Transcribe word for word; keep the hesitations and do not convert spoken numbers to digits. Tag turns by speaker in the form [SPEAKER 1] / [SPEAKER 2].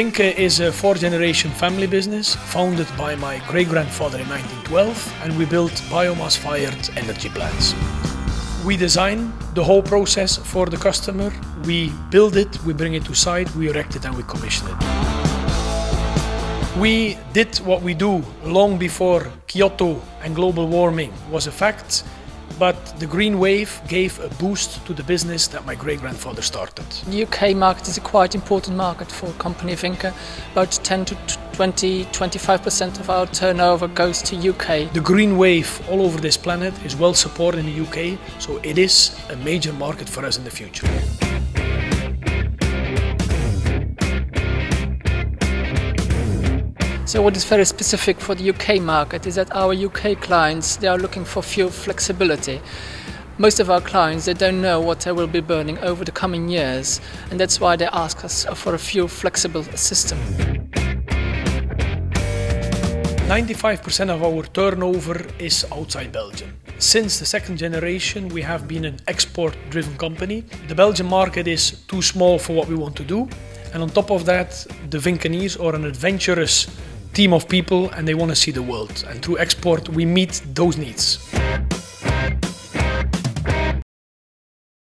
[SPEAKER 1] Vinke is a four-generation family business founded by my great-grandfather in nineteen twelve, and we built biomass-fired energy plants. We design the whole process for the customer, we build it, we bring it to site, we erect it and we commission it. We did what we do long before Kyoto and global warming was a fact, but the green wave gave a boost to the business that my great-grandfather started.
[SPEAKER 2] The U K market is a quite important market for company Vinke. About ten to twenty, twenty-five percent of our turnover goes to U K.
[SPEAKER 1] The green wave all over this planet is well supported in the U K, so it is a major market for us in the future.
[SPEAKER 2] So what is very specific for the U K market is that our U K clients, they are looking for fuel flexibility. Most of our clients, they don't know what they will be burning over the coming years, and that's why they ask us for a fuel flexible system.
[SPEAKER 1] ninety-five percent of our turnover is outside Belgium. Since the second generation, we have been an export-driven company. The Belgian market is too small for what we want to do, and on top of that, the Vinkeneers are an adventurous team of people and they want to see the world, and through export we meet those needs.